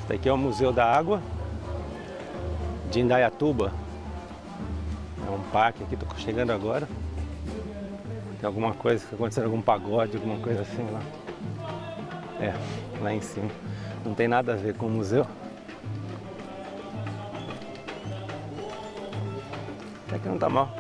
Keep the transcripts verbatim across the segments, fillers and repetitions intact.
Esse aqui é o Museu da Água de Indaiatuba. É um parque aqui, tô chegando agora. Tem alguma coisa, tá acontecendo algum pagode, alguma coisa assim lá. É, lá em cima. Não tem nada a ver com o museu. Até que não tá mal.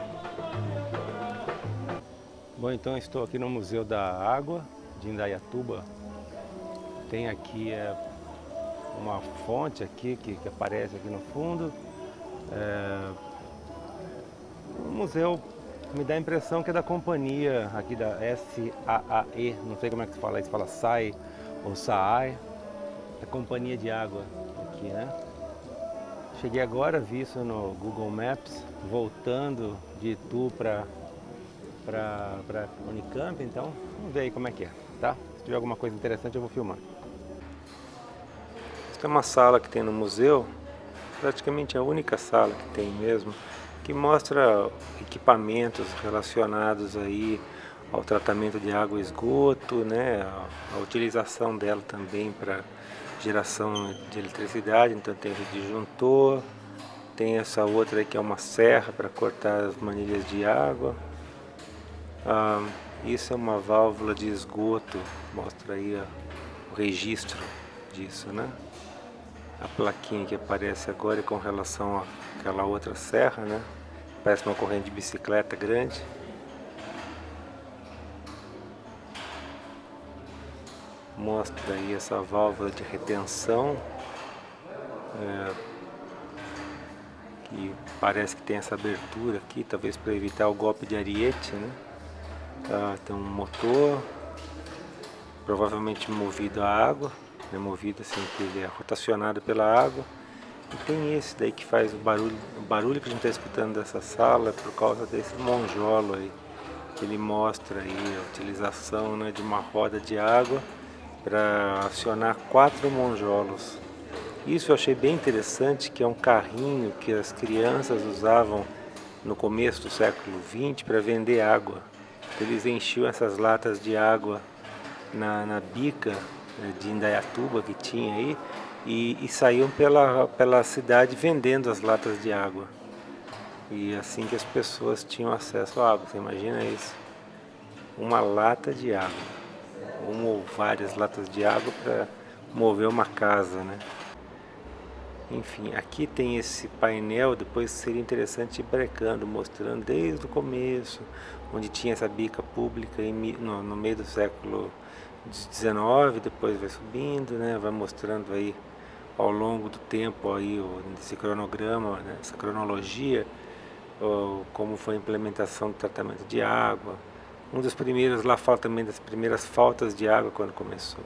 Bom, então estou aqui no Museu da Água de Indaiatuba. Tem aqui é, uma fonte aqui que, que aparece aqui no fundo. É, o museu me dá a impressão que é da companhia aqui da S A A E, não sei como é que se fala, se fala S A I ou S A I, a companhia de água aqui, né? Cheguei agora, vi isso no Google Maps, voltando de Itu para para Unicamp, então vamos ver aí como é que é, tá? Se tiver alguma coisa interessante eu vou filmar. Essa é uma sala que tem no museu, praticamente a única sala que tem mesmo, que mostra equipamentos relacionados aí ao tratamento de água e esgoto, né, a, a utilização dela também para geração de eletricidade. Então tem o disjuntor, tem essa outra aí que é uma serra para cortar as manilhas de água. Ah, isso é uma válvula de esgoto, mostra aí a, o registro disso, né? A plaquinha que aparece agora é com relação àquela outra serra, né? Parece uma corrente de bicicleta grande. Mostra aí essa válvula de retenção, é, que parece que tem essa abertura aqui, talvez para evitar o golpe de ariete, né? Tá, tem um motor, provavelmente movido a água, né? Movido assim que ele é rotacionado pela água. E tem esse daí que faz o barulho, o barulho que a gente está escutando dessa sala é por causa desse monjolo aí, que ele mostra aí a utilização, né, de uma roda de água para acionar quatro monjolos. Isso eu achei bem interessante, que é um carrinho que as crianças usavam no começo do século vinte para vender água. Eles enchiam essas latas de água na, na bica de Indaiatuba que tinha aí e, e saíam pela, pela cidade vendendo as latas de água. E assim que as pessoas tinham acesso à água. Você imagina isso? Uma lata de água, uma ou várias latas de água para mover uma casa, né? Enfim, aqui tem esse painel, depois seria interessante ir brecando, mostrando desde o começo, onde tinha essa bica pública no, no meio do século dezenove, depois vai subindo, né? Vai mostrando aí ao longo do tempo aí esse cronograma, né? Essa cronologia, ó, como foi a implementação do tratamento de água. Um dos primeiros, lá fala também das primeiras faltas de água quando começou.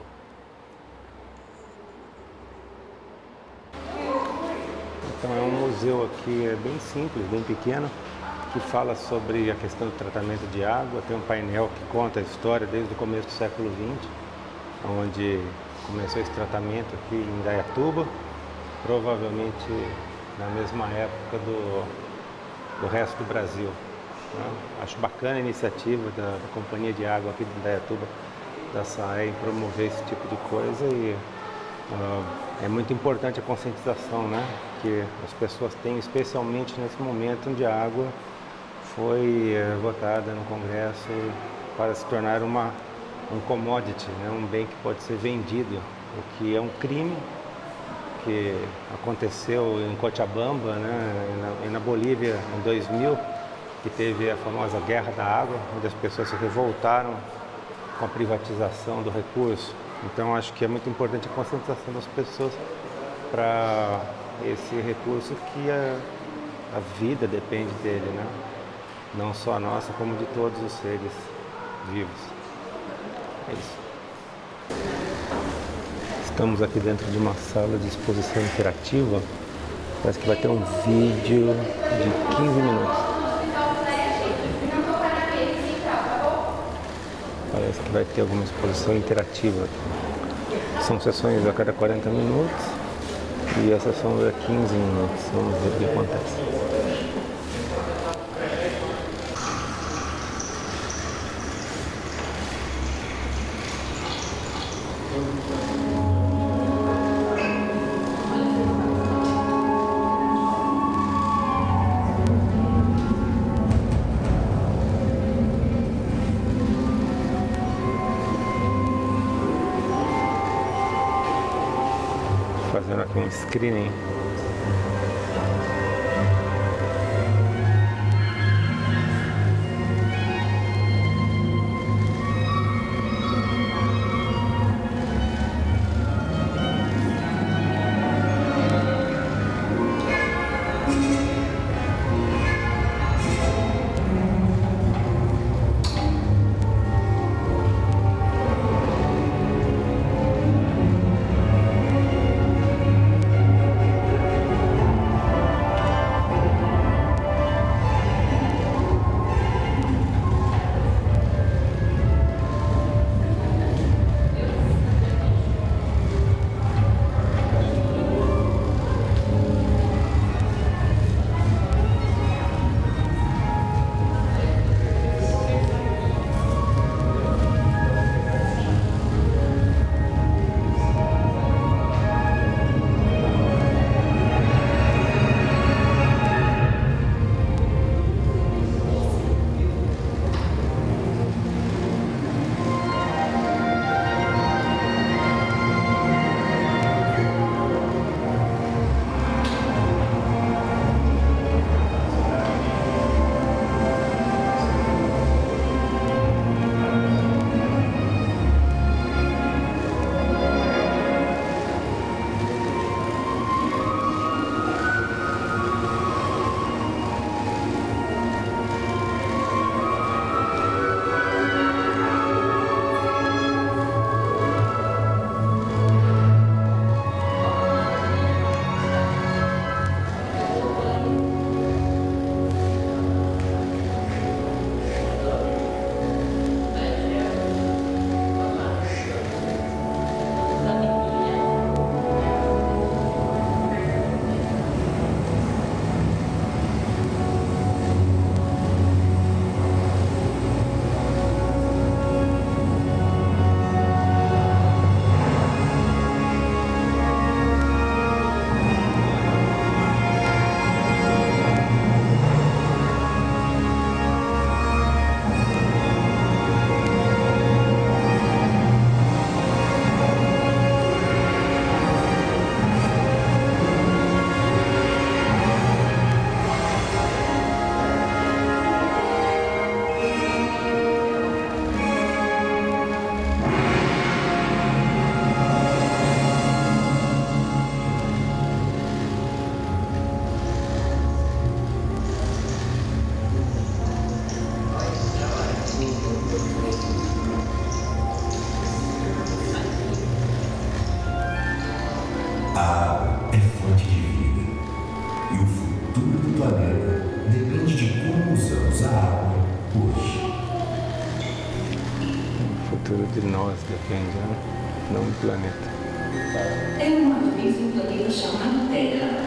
Então é um museu aqui é bem simples, bem pequeno, que fala sobre a questão do tratamento de água. Tem um painel que conta a história desde o começo do século vinte, onde começou esse tratamento aqui em Indaiatuba, provavelmente na mesma época do, do resto do Brasil. Né? Acho bacana a iniciativa da, da Companhia de Água aqui de Indaiatuba, da S A E, em promover esse tipo de coisa, e uh, é muito importante a conscientização, né, que as pessoas têm, especialmente nesse momento onde a água foi uh, votada no Congresso para se tornar uma, um commodity, né, um bem que pode ser vendido, o que é um crime que aconteceu em Cochabamba, né, e na, e na Bolívia em dois mil, que teve a famosa Guerra da Água, onde as pessoas se revoltaram com a privatização do recurso. Então acho que é muito importante a conscientização das pessoas para esse recurso que a, a vida depende dele, né? Não só a nossa, como de todos os seres vivos. É isso. Estamos aqui dentro de uma sala de exposição interativa. Parece que vai ter um vídeo de quinze minutos. Parece que vai ter alguma exposição interativa aqui. São sessões a cada quarenta minutos e a sessão dura quinze minutos. Vamos ver o que acontece. fazendo aqui um screening. De nós depende, né? Não do planeta. É uma vez um planeta chamado Terra.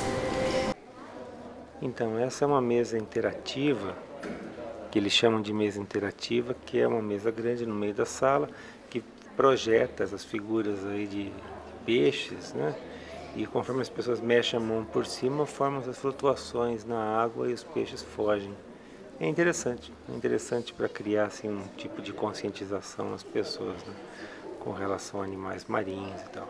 Então, essa é uma mesa interativa, que eles chamam de mesa interativa, que é uma mesa grande no meio da sala, que projeta essas figuras aí de peixes, né? E conforme as pessoas mexem a mão por cima, formam essas flutuações na água e os peixes fogem. É interessante, é interessante para criar assim, um tipo de conscientização nas pessoas, né, com relação a animais marinhos e tal.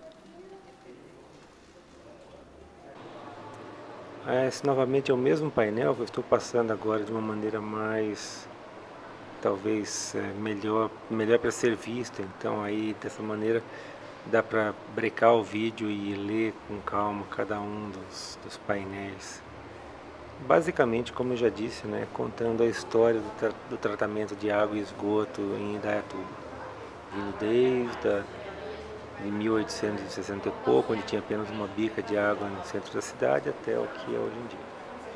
Esse novamente é o mesmo painel que eu estou passando agora de uma maneira mais, talvez, é, melhor, melhor para ser visto. Então aí dessa maneira dá para brecar o vídeo e ler com calma cada um dos, dos painéis. Basicamente, como eu já disse, né, contando a história do, tra do tratamento de água e esgoto em Indaiatuba, vindo desde a, de mil oitocentos e sessenta e pouco, onde tinha apenas uma bica de água no centro da cidade, até o que é hoje em dia.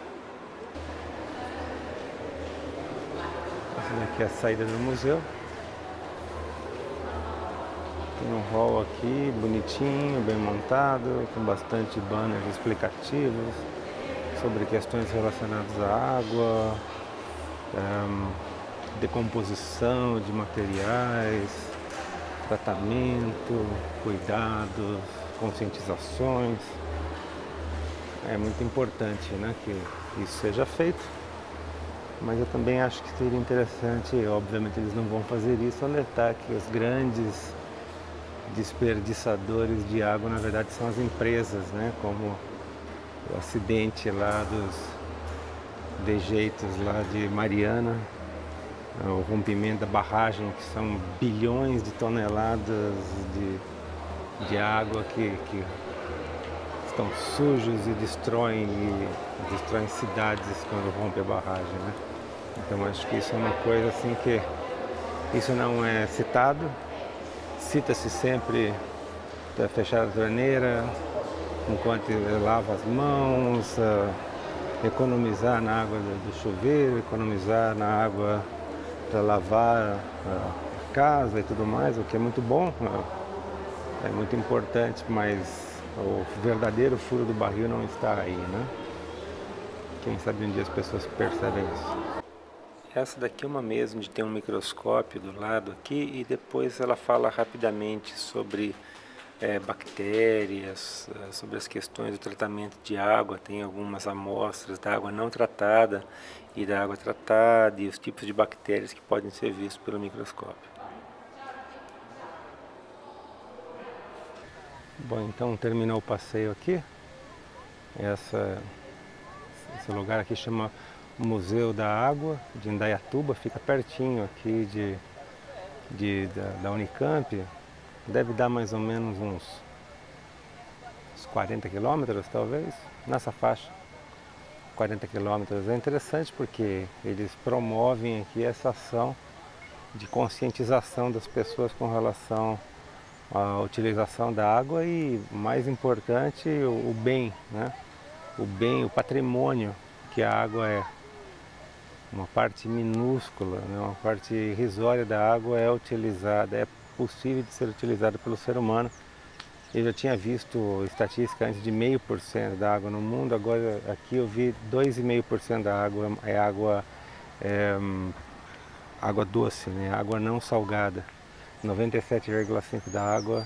Essa aqui é a saída do museu. Tem um hall aqui, bonitinho, bem montado, com bastante banners explicativos sobre questões relacionadas à água, um, decomposição de materiais, tratamento, cuidados, conscientizações. É muito importante, né, que isso seja feito, mas eu também acho que seria interessante, obviamente eles não vão fazer isso, alertar que os grandes desperdiçadores de água, na verdade, são as empresas, né? Como o acidente lá dos dejeitos lá de Mariana, o rompimento da barragem, que são bilhões de toneladas de, de água que, que estão sujos e destroem, e destroem cidades quando rompe a barragem, né? Então acho que isso é uma coisa assim que isso não é citado, cita-se sempre para fechar a torneira enquanto lava as mãos, uh, economizar na água do chuveiro, economizar na água para lavar a casa e tudo mais, o que é muito bom, uh, é muito importante, mas o verdadeiro furo do barril não está aí, né? Quem sabe um dia as pessoas percebem isso. Essa daqui é uma mesa onde tem um microscópio do lado aqui e depois ela fala rapidamente sobre é, bactérias, sobre as questões do tratamento de água. Tem algumas amostras da água não tratada e da água tratada e os tipos de bactérias que podem ser vistos pelo microscópio. Bom, então terminou o passeio aqui. Essa, esse lugar aqui chama Museu da Água de Indaiatuba, fica pertinho aqui de, de, da, da Unicamp. Deve dar mais ou menos uns, uns quarenta quilômetros, talvez, nessa faixa. quarenta quilômetros. É interessante porque eles promovem aqui essa ação de conscientização das pessoas com relação a utilização da água e, mais importante, o, o bem, né? O bem, o patrimônio que a água é. Uma parte minúscula, né? Uma parte irrisória da água é utilizada, é possível de ser utilizada pelo ser humano. Eu já tinha visto estatística antes de zero vírgula cinco por cento da água no mundo, agora aqui eu vi dois vírgula cinco por cento da água é água, é, água doce, né? Água não salgada. noventa e sete vírgula cinco por cento da água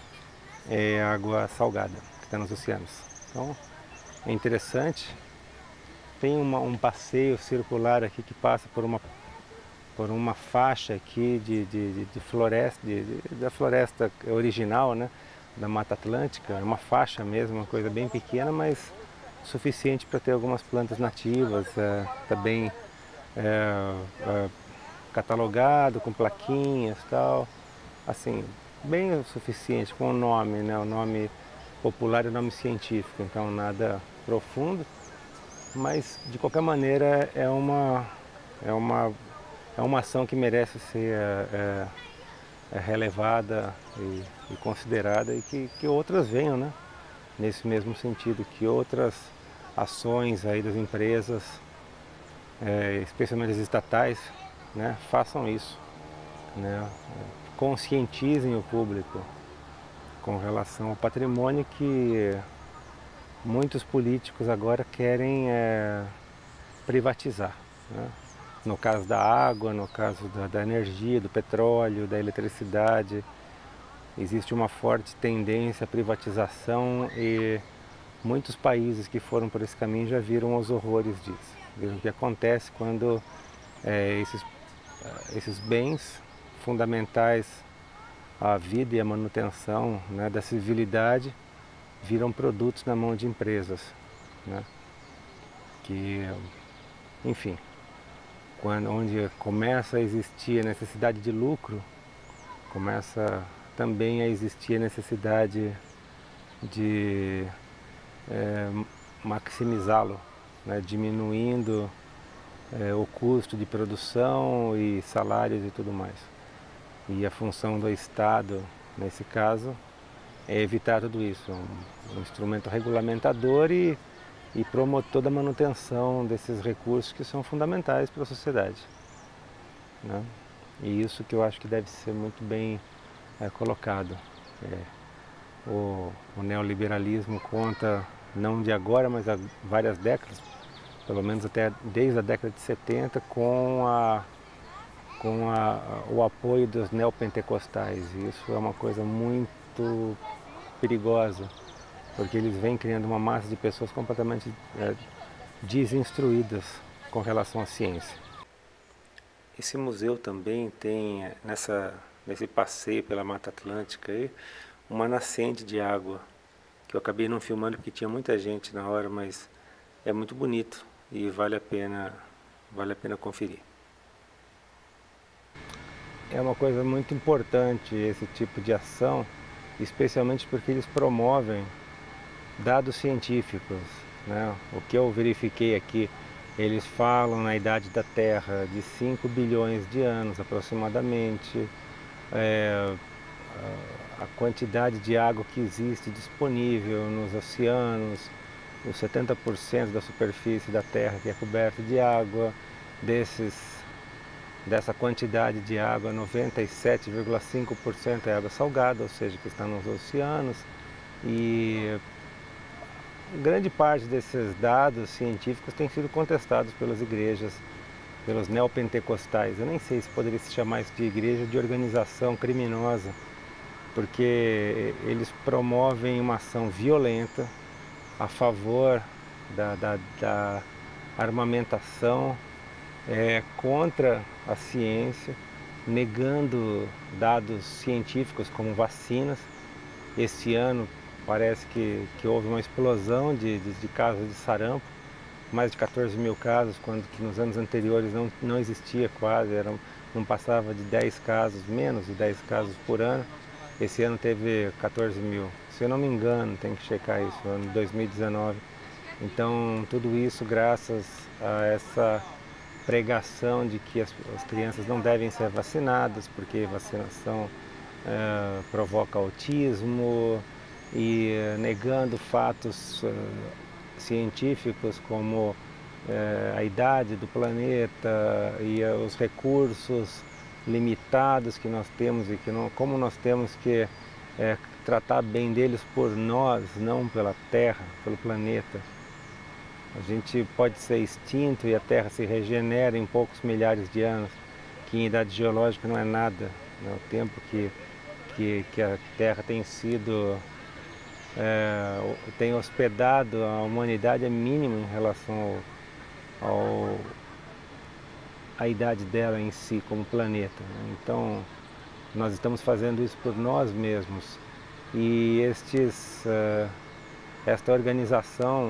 é água salgada, que está nos oceanos. Então, é interessante. Tem uma, um passeio circular aqui que passa por uma, por uma faixa aqui de, de, de floresta, de, de, da floresta original, né? Da Mata Atlântica. É uma faixa mesmo, uma coisa bem pequena, mas suficiente para ter algumas plantas nativas, é, tá bem é, é, catalogado, com plaquinhas e tal. Assim, bem o suficiente, com o nome, né? O nome popular e o nome científico, então nada profundo, mas de qualquer maneira é uma, é uma, é uma ação que merece ser é, é relevada e, e considerada e que, que outras venham, né? Nesse mesmo sentido, que outras ações aí das empresas, é, especialmente as estatais, né? Façam isso, né? Conscientizem o público com relação ao patrimônio que muitos políticos agora querem é, privatizar, né? No caso da água, no caso da, da energia, do petróleo, da eletricidade, existe uma forte tendência à privatização e muitos países que foram por esse caminho já viram os horrores disso. Viram o que acontece quando é, esses, esses bens fundamentais à vida e à manutenção, né, da civilidade viram produtos na mão de empresas, né, que, enfim, quando, onde começa a existir a necessidade de lucro, começa também a existir a necessidade de é, maximizá-lo, né, diminuindo é, o custo de produção e salários e tudo mais. E a função do Estado, nesse caso, é evitar tudo isso, um, um instrumento regulamentador e, e promotor da manutenção desses recursos que são fundamentais para a sociedade, né? E isso que eu acho que deve ser muito bem é, colocado. É, o, o neoliberalismo conta, não de agora, mas há várias décadas, pelo menos até desde a década de setenta, com a com a, o apoio dos neopentecostais. E isso é uma coisa muito perigosa, porque eles vêm criando uma massa de pessoas completamente é, desinstruídas com relação à ciência. Esse museu também tem, nessa, nesse passeio pela Mata Atlântica aí, uma nascente de água, que eu acabei não filmando porque tinha muita gente na hora, mas é muito bonito e vale a pena, vale a pena conferir. É uma coisa muito importante esse tipo de ação, especialmente porque eles promovem dados científicos, né? O que eu verifiquei aqui, eles falam na idade da Terra de cinco bilhões de anos aproximadamente, é, a quantidade de água que existe disponível nos oceanos, os setenta por cento da superfície da Terra que é coberta de água, desses, dessa quantidade de água, noventa e sete vírgula cinco por cento é água salgada, ou seja, que está nos oceanos, e grande parte desses dados científicos têm sido contestados pelas igrejas, pelos neopentecostais. Eu nem sei se poderia se chamar isso de igreja ou de organização criminosa, porque eles promovem uma ação violenta a favor da, da, da armamentação, é, contra a ciência, negando dados científicos como vacinas. Esse ano parece que, que houve uma explosão de, de, de casos de sarampo, mais de quatorze mil casos, quando que nos anos anteriores não, não existia quase, era, não passava de dez casos, menos de dez casos por ano. Esse ano teve quatorze mil, se eu não me engano, tem que checar isso, ano dois mil e dezenove. Então, tudo isso graças a essa pregação de que as, as crianças não devem ser vacinadas, porque vacinação é, provoca autismo, e negando fatos uh, científicos como uh, a idade do planeta e uh, os recursos limitados que nós temos e que não, como nós temos que uh, tratar bem deles por nós, não pela Terra, pelo planeta. A gente pode ser extinto e a Terra se regenera em poucos milhares de anos, que em idade geológica não é nada, né? O tempo que, que, que a Terra tem sido É, tem hospedado a humanidade é mínimo em relação ao, ao, à idade dela em si como planeta, né? Então nós estamos fazendo isso por nós mesmos, e estes, uh, esta organização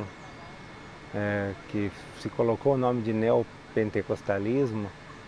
uh, que se colocou o nome de neopentecostalismo,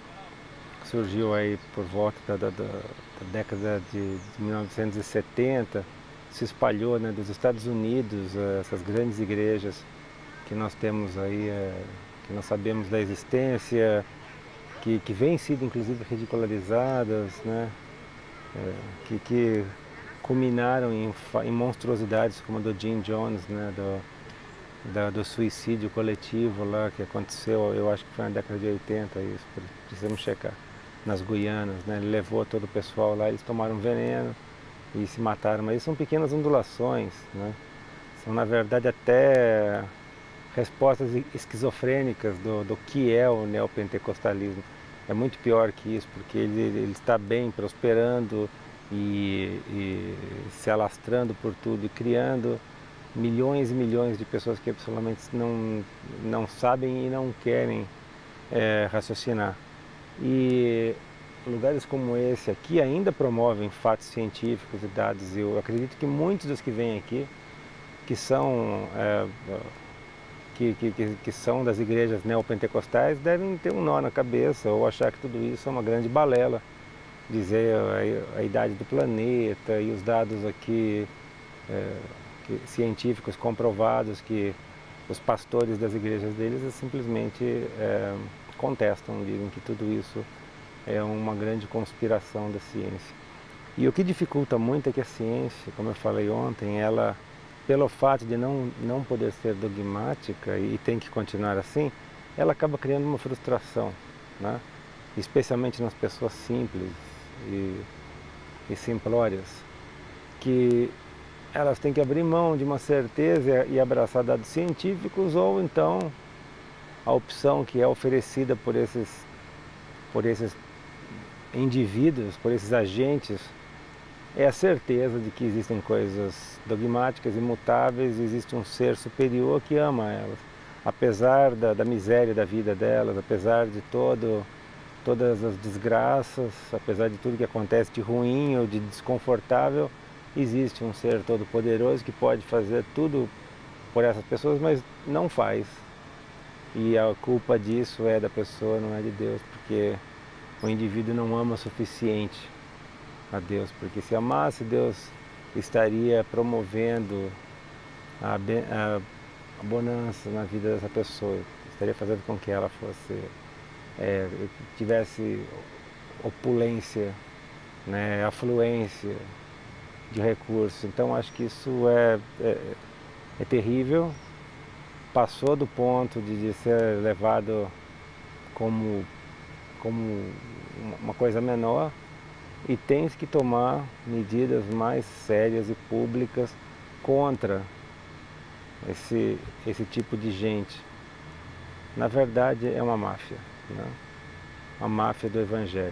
que surgiu aí por volta da, da, da década de, de mil novecentos e setenta, se espalhou, né, dos Estados Unidos, essas grandes igrejas que nós temos aí, é, que nós sabemos da existência, que, que vêm sido inclusive ridicularizadas, né, é, que, que culminaram em, em monstruosidades como a do Jim Jones, né, do, da, do suicídio coletivo lá que aconteceu, eu acho que foi na década de oitenta, isso, precisamos checar, nas Guianas, né, ele levou todo o pessoal lá, eles tomaram veneno e se mataram, mas isso são pequenas ondulações, né? São na verdade até respostas esquizofrênicas do, do que é o neopentecostalismo. É muito pior que isso, porque ele, ele está bem, prosperando e, e se alastrando por tudo e criando milhões e milhões de pessoas que absolutamente não, não sabem e não querem é, raciocinar. E lugares como esse aqui ainda promovem fatos científicos e dados. Eu acredito que muitos dos que vêm aqui, que são, é, que, que, que são das igrejas neopentecostais, devem ter um nó na cabeça ou achar que tudo isso é uma grande balela. Dizer a, a idade do planeta e os dados aqui é, que, científicos comprovados que os pastores das igrejas deles simplesmente é, contestam, dizem que tudo isso é uma grande conspiração da ciência. E o que dificulta muito é que a ciência, como eu falei ontem, ela, pelo fato de não, não poder ser dogmática e tem que continuar assim, ela acaba criando uma frustração, né? Especialmente nas pessoas simples e, e simplórias, que elas têm que abrir mão de uma certeza e abraçar dados científicos, ou então a opção que é oferecida por esses, por esses indivíduos, por esses agentes, é a certeza de que existem coisas dogmáticas, imutáveis, existe um ser superior que ama elas, apesar da, da miséria da vida delas, apesar de todo todas as desgraças, apesar de tudo que acontece de ruim ou de desconfortável, existe um ser todo-poderoso que pode fazer tudo por essas pessoas, mas não faz. E a culpa disso é da pessoa, não é de Deus, porque o indivíduo não ama o suficiente a Deus, porque se amasse, Deus estaria promovendo a, a, a bonança na vida dessa pessoa, estaria fazendo com que ela fosse, é, tivesse opulência, né, afluência de recursos. Então acho que isso é, é, é terrível, passou do ponto de, de ser levado como, como uma coisa menor, e tem que tomar medidas mais sérias e públicas contra esse, esse tipo de gente. Na verdade é uma máfia, né? A máfia do Evangelho,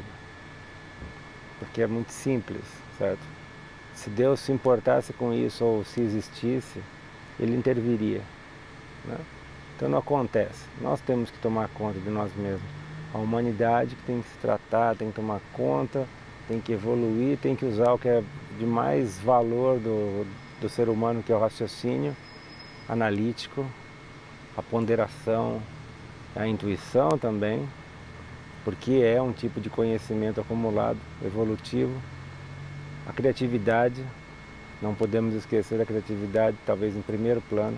porque é muito simples, certo? Se Deus se importasse com isso, ou se existisse, Ele interviria, né? Então não acontece. Nós temos que tomar conta de nós mesmos. A humanidade que tem que se tratar, tem que tomar conta, tem que evoluir, tem que usar o que é de mais valor do, do ser humano, que é o raciocínio analítico, a ponderação, a intuição também, porque é um tipo de conhecimento acumulado, evolutivo. A criatividade, não podemos esquecer da criatividade, talvez em primeiro plano,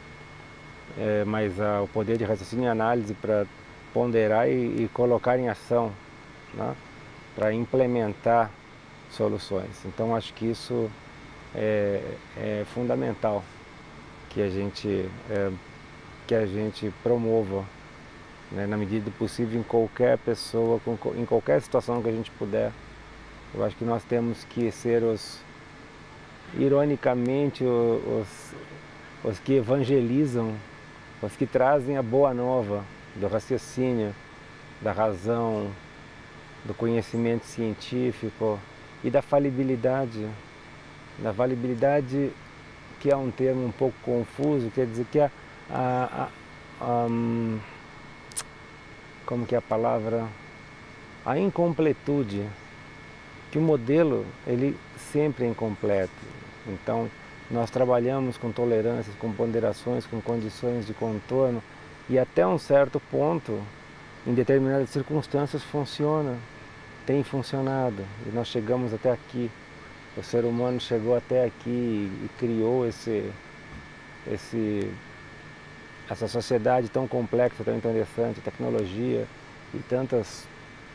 é, mas a, o poder de raciocínio e análise para ponderar e, e colocar em ação, né? Para implementar soluções. Então acho que isso é, é fundamental que a gente, é, que a gente promova, né, na medida do possível, em qualquer pessoa, em qualquer situação que a gente puder. Eu acho que nós temos que ser os, ironicamente, os, os que evangelizam, os que trazem a boa nova do raciocínio, da razão, do conhecimento científico e da falibilidade. Da falibilidade, que é um termo um pouco confuso, quer dizer que a, a, a, um, como que é a palavra? A incompletude, que o modelo ele sempre é incompleto. Então nós trabalhamos com tolerâncias, com ponderações, com condições de contorno, e até um certo ponto, em determinadas circunstâncias, funciona, tem funcionado, e nós chegamos até aqui. O ser humano chegou até aqui e criou esse, esse, essa sociedade tão complexa, tão interessante, tecnologia e tantas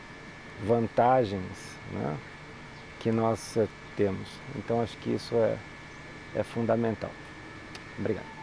vantagens, né, que nós temos. Então acho que isso é, é fundamental. Obrigado.